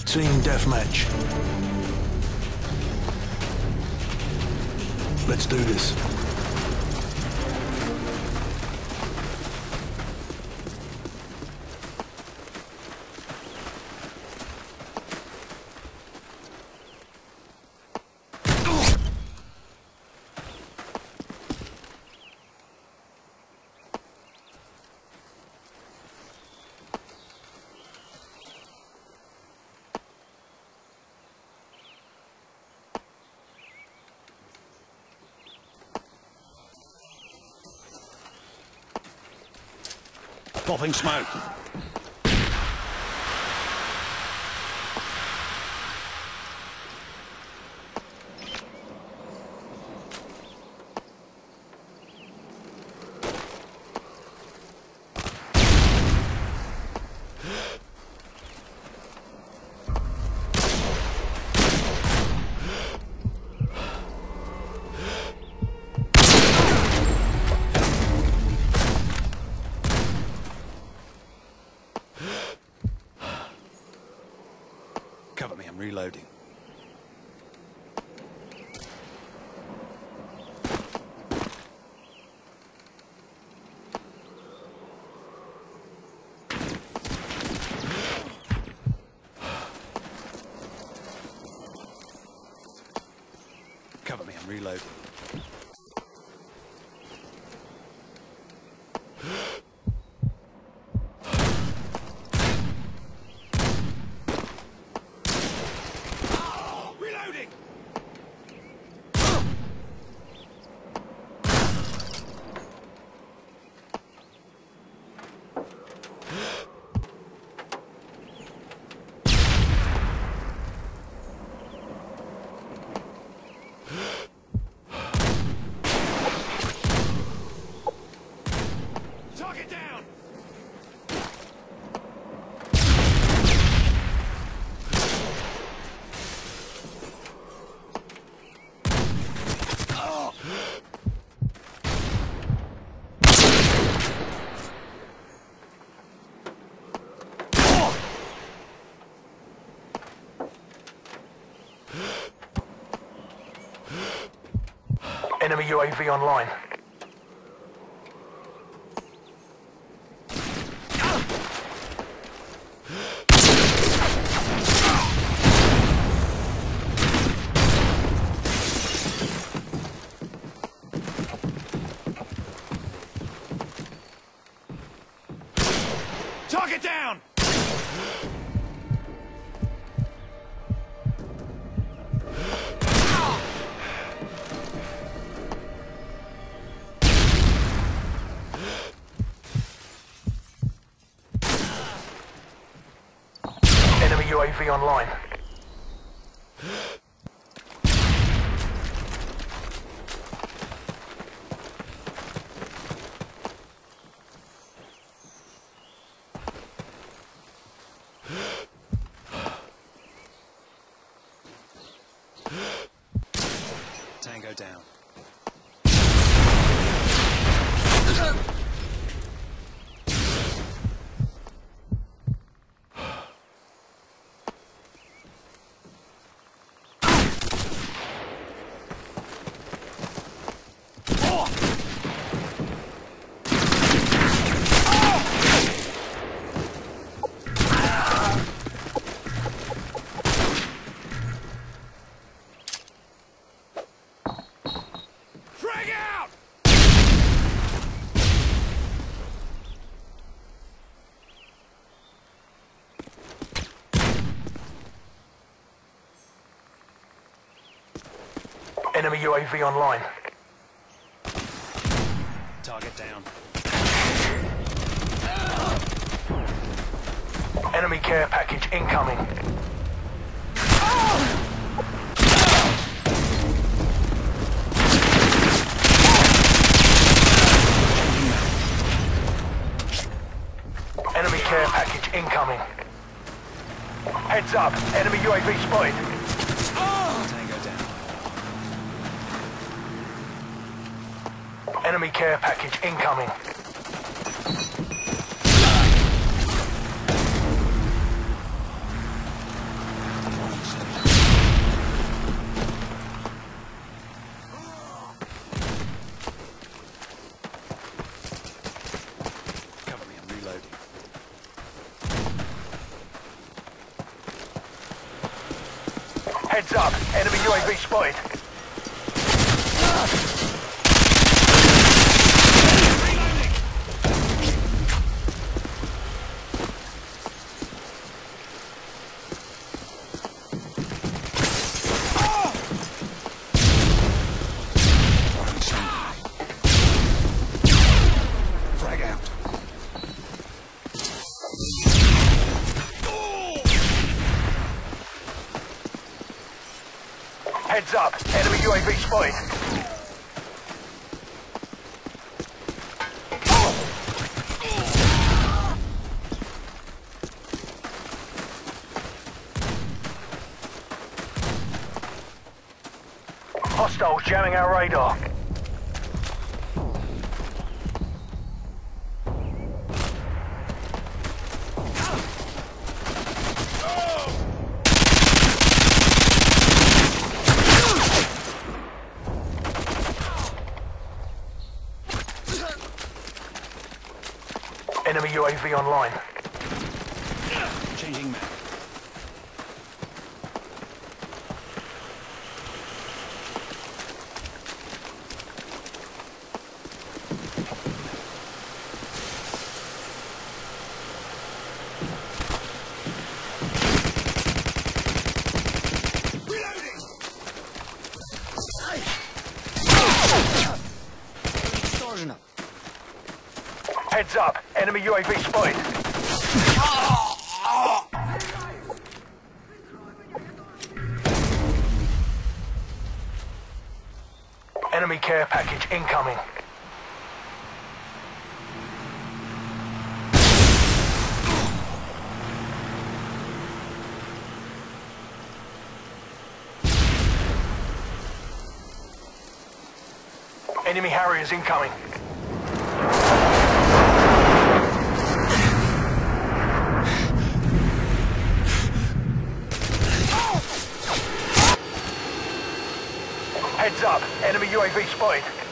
Team deathmatch. Let's do this. Popping smoke. Cover me, I'm reloading. Cover me, I'm reloading. Target down! Enemy UAV online. Target down! Enemy UAV online. Tango down. Frag out! Enemy UAV online. Target down. Enemy care package incoming. Enemy care package incoming. Heads up, enemy UAV spotted. Tango down. Enemy care package incoming. Heads up, enemy UAV spotted. Frag out. Heads up, enemy UAV spotted. Hostiles jamming our radar. Enemy UAV online. Changing map. Distortion up. Heads up, enemy UAV spotted. Enemy care package incoming. Enemy Harriers incoming. Heads up, enemy UAV spotted.